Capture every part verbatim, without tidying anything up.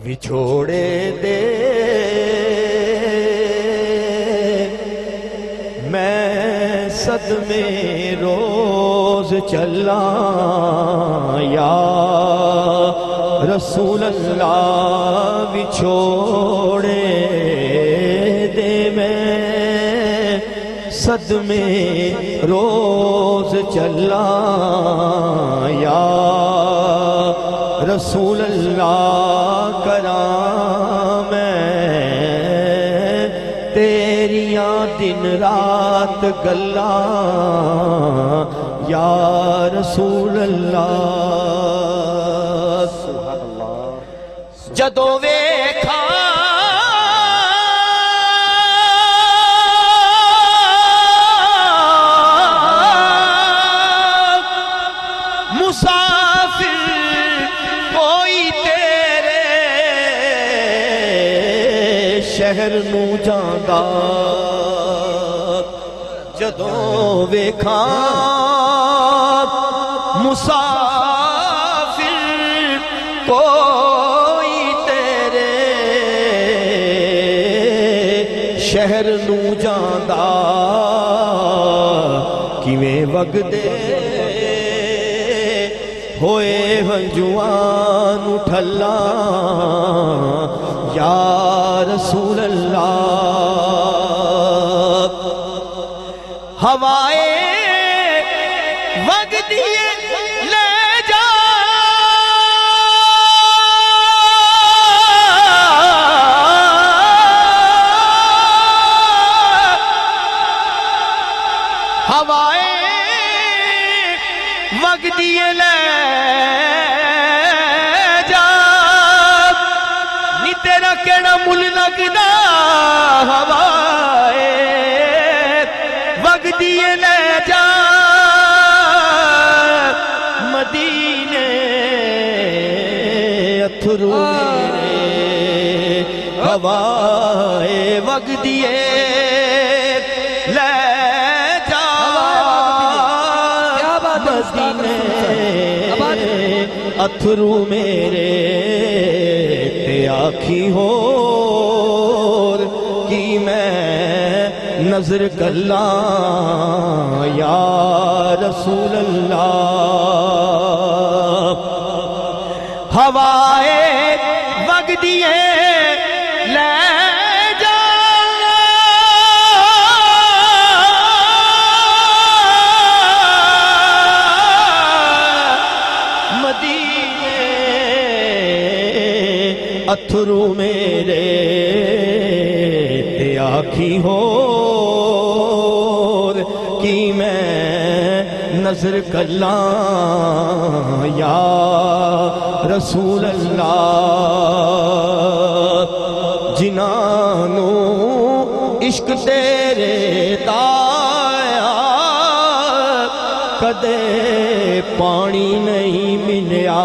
وچھوڑے دے میں صدمے روز چلا یا رسول اللہ وچھوڑے دے میں صدمے روز چلا یا رسول اللہ کرام میں تیریاں دن رات گلا یا رسول اللہ جدو ویکھا مسافر کوئی تیرے شہر نو جاندا جدوں ویکھا مسافر کوئی تیرے شہر نو جاندا کیویں وگدے ہوئے ہنجوان اٹھلا یا رسول اللہ ہوائے وگ دیے لے جا ہوائے وگ دیے لے کیڑا مل لگدا ہوائے وگ دیے لے جا مدینے اتھرو میرے ہوائے وگ دیے لے جا مدینے اتھرو میرے آکھی ہور کی میں نظر کلا یا رسول اللہ ہوائے وگ دیے لے جا مدینے اتھرو میرے تے آکھی ہور کی میں نظر کلا یا رسول اللہ جنانو عشق تیرے دایا کدے پانی نہیں ملیا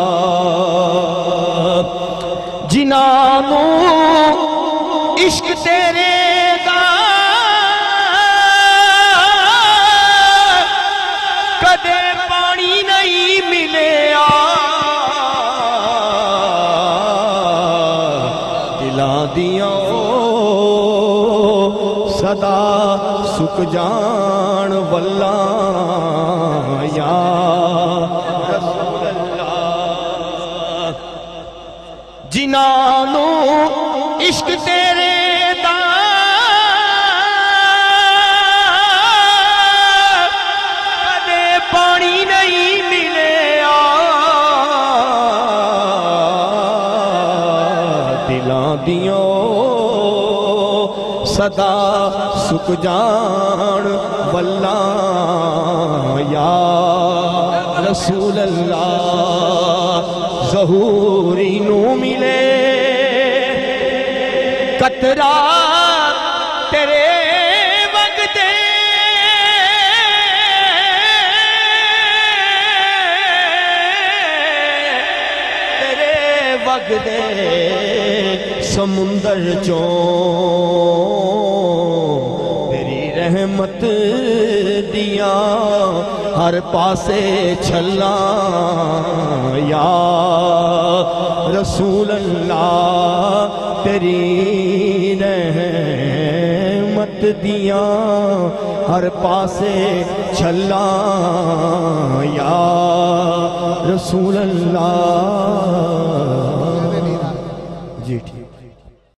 جنانو عشق تیرے دا کدے پانی نہیں ملیا دلاں دیاں صدا سک جان واللہ یا رسول اللہ جنانو عشق تیرے دا کدے پانی نہیں ملیا دلاں دیاں صدا سک جان واللہ یا رسول اللہ ظہوری نو ملے قطرہ تیرے وگدے تیرے وگدے سمندر چوں تیری رحمت دیاں ہر پاسے چھلا یا رسول اللہ تیری رحمت دیاں ہر پاسے چھلا یا رسول اللہ